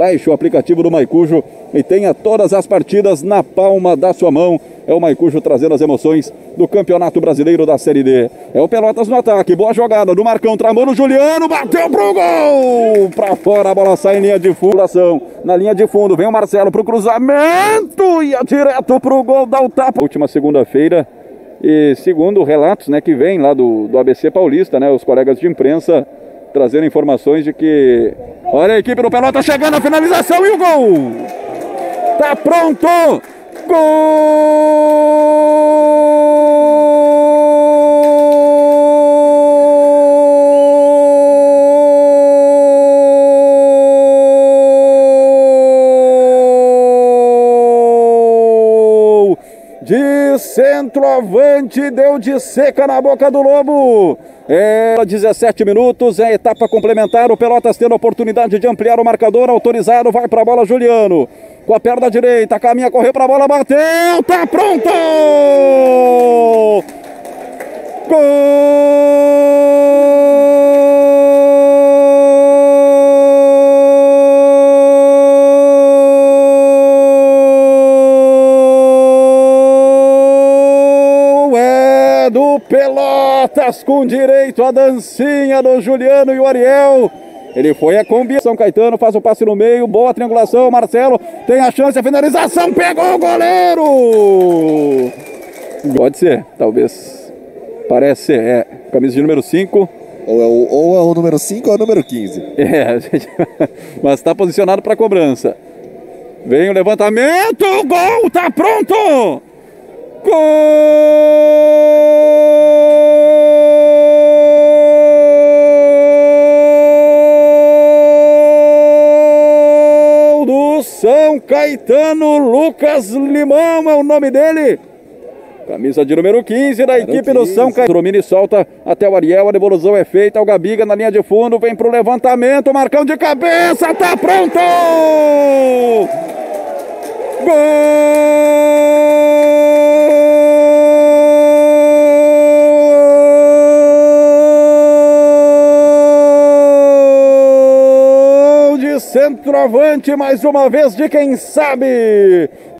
Baixe o aplicativo do Maicujo e tenha todas as partidas na palma da sua mão. É o Maicujo trazendo as emoções do Campeonato Brasileiro da Série D. É o Pelotas no ataque, boa jogada do Marcão, tramou no Juliano, bateu pro gol! Pra fora, a bola sai em linha de fundo. Na linha de fundo, vem o Marcelo pro cruzamento, ia direto pro gol, dá o tapa. Última segunda-feira, e segundo relatos, né, que vem lá do ABC Paulista, né, os colegas de imprensa trazendo informações de que, olha a equipe do Pelotas chegando à finalização e o gol! Tá pronto! Gol! De centroavante, deu de seca na boca do Lobo. 17 minutos, é a etapa complementar, o Pelotas tendo a oportunidade de ampliar o marcador, autorizado, vai para a bola Juliano, com a perna direita, caminha, correu para a bola, bateu, tá pronto! Gol! É do Pelotas, com direito à dancinha do Juliano e o Ariel. Ele foi a combinação. São Caetano faz o passe no meio, boa triangulação. Marcelo tem a chance, a finalização, pegou o goleiro! Pode ser, talvez. Parece ser, camisa de número 5. Ou é o número 5 ou é o número 15. Mas está posicionado para cobrança. Vem o levantamento, gol, tá pronto! Gol do São Caetano, Lucas Limão é o nome dele. Camisa de número 15 da equipe do São Caetano. Domina e solta até o Ariel, a devolução é feita, o Gabiga na linha de fundo, vem pro levantamento, Marcão de cabeça, tá pronto! Gol de centroavante, mais uma vez de quem sabe.